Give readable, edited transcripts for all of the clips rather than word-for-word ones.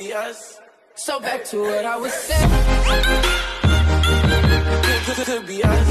be us. So back to what I was saying. Could be us.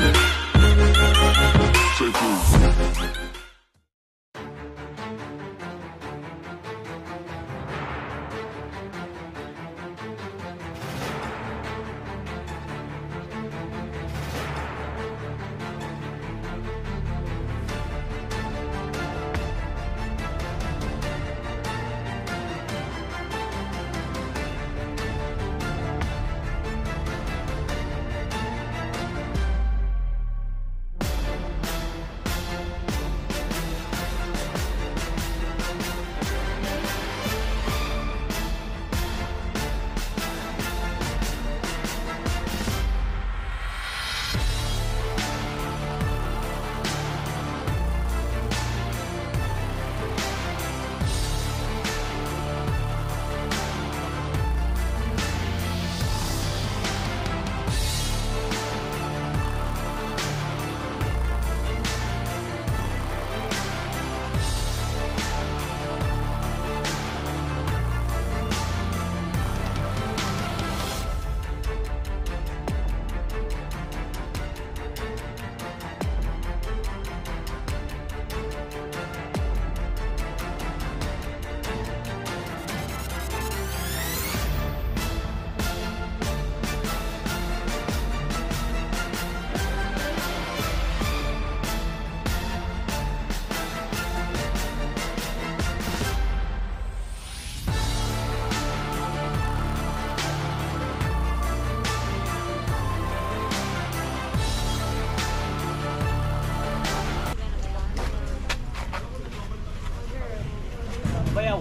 Bayaw.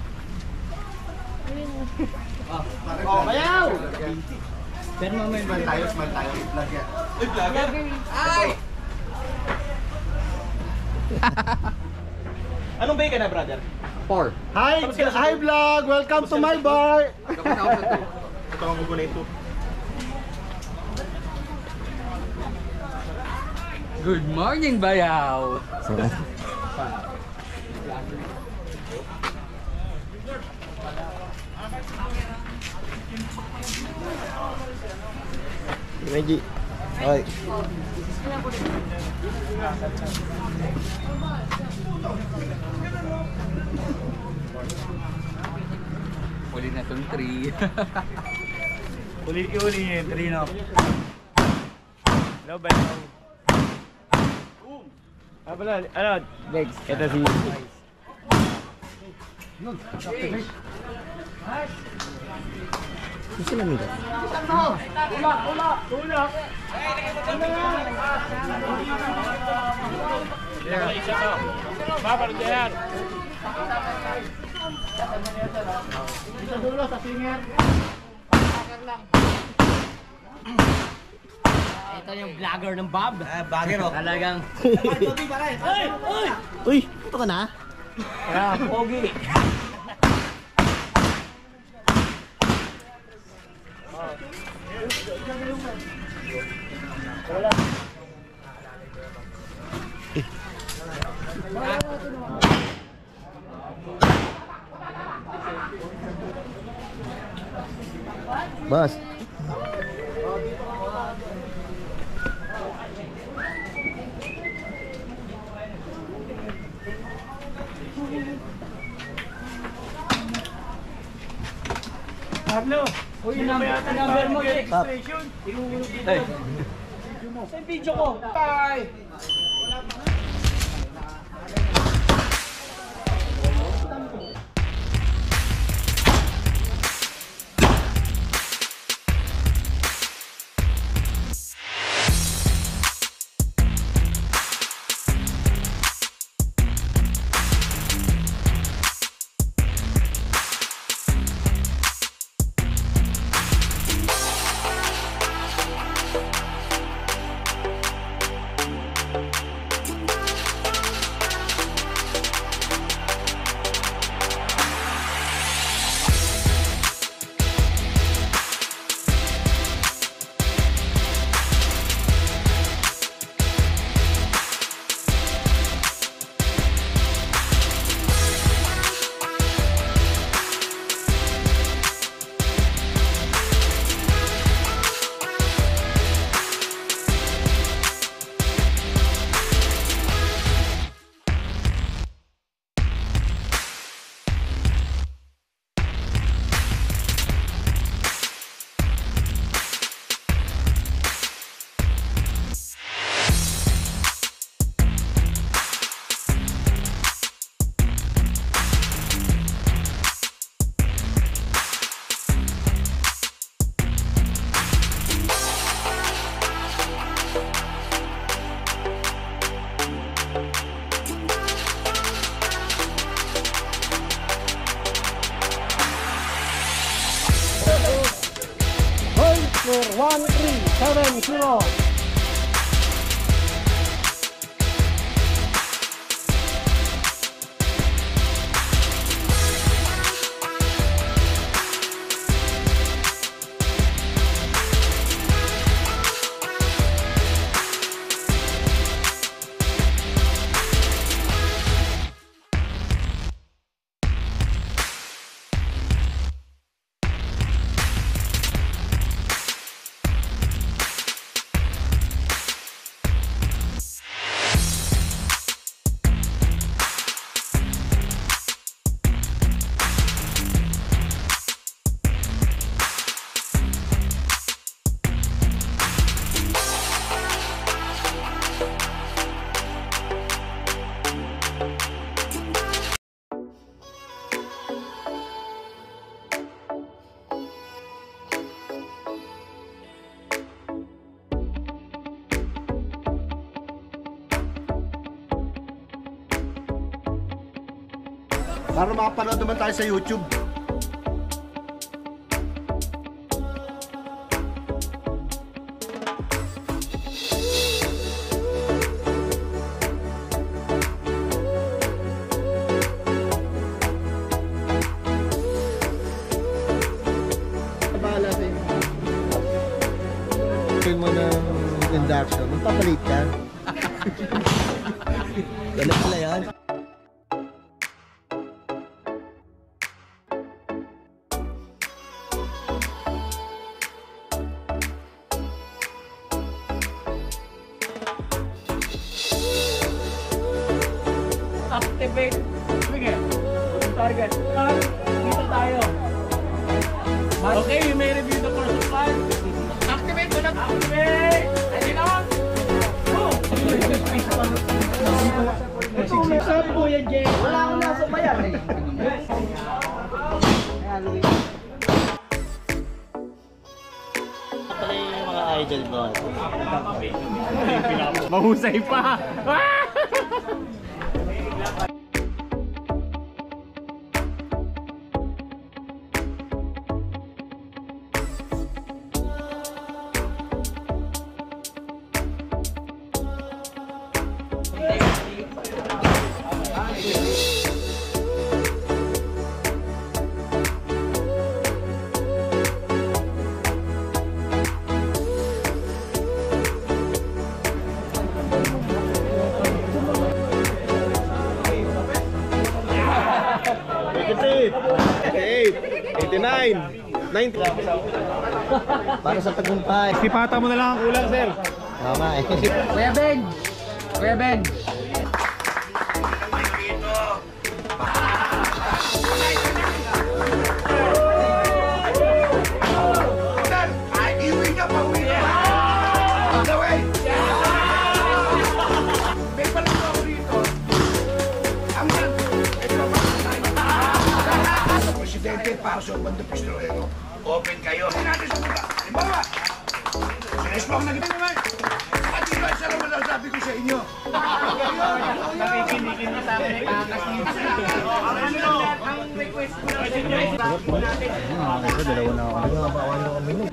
Oh, bayaw. Pero mamaya Smile tayo. Vlog yan. Ay! Anong bay ka na, brother? 4. Hi vlog! Welcome to my bar! Ito ang gugunay ito. Good morning, bayaw! Meji. Oi. Uli na itong 3. Uli yung 3, no? Hello, bayaw. Ano? Legs. Ito si... Gusto namin ito. Tulak! Isa to. Babar dyan. Isa dulo sa singer. Ito yung vlogger ng Bob. Bagay ro. Talagang... Uy! Ito ka na? Pogi. Bas. Pablo, uy, number mo yung registration. Hey. Sa video ko. Bye! 1370. Para makapanood naman tayo sa YouTube. Bahala sa'yo. Film mo ng induction. Magpapalit ka. Ganun pala yan. Activate. Sige. Target. Dito tayo. Okay, you may review the course of flight. Activate. Activate. Ready na? Go! Sabi po yan, Jay. Wala akong nasa bayan eh. Pala yung mga idol mo. Mahusay pa. Para sa tagumpay. Pipata mo na lang ang kulang, sir. Tama eh. Kuya Ben! Kuya Ben! Presidente para sa Obando Pistolero. Open kayo. Hindi natin sa buka. Halimbawa, sinesplong na kita naman. At ito ay sarang malasabi ko sa inyo. Nakikinig na sa akin ay kakas nito. Ang request ko na Dalawa na ako. Bawal na kami nun.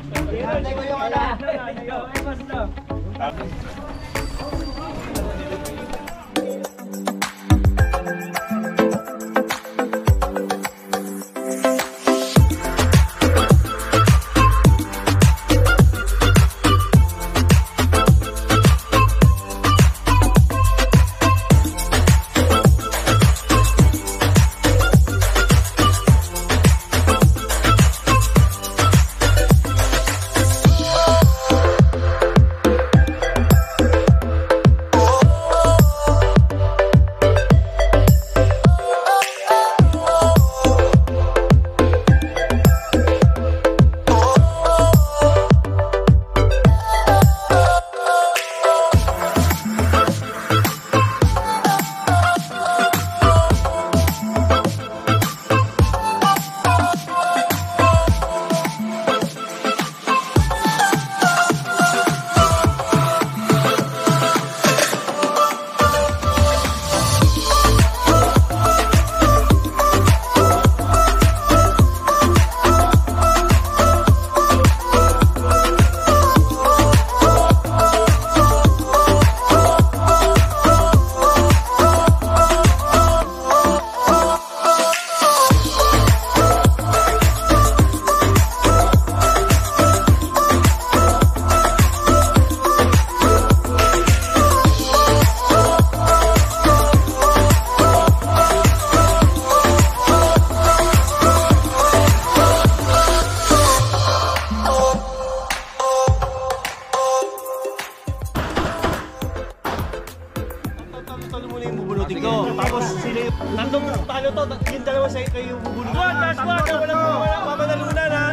talo muna yung bubunutin ko. Tapos sila yung tatlong talo to, yung dalawa sa kayo yung bubunutin. Last one! Walang papanalunan ha!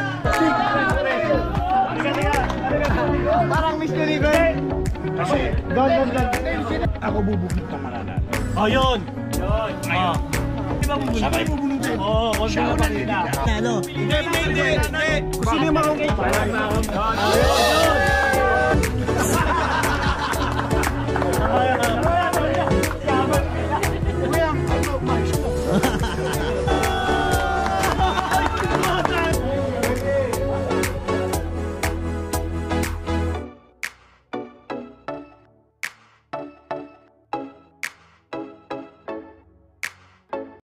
Parang mystery ko eh! Kasi, Don. ako bubunot ng mananalo. Oh, yun! Ngayon, Di ba bubunutin? siya kayo bubunutin. Oo, kung Siya sino ako pa nalilita. Ano? Hindi! Gusto niyo marunong. Ayun!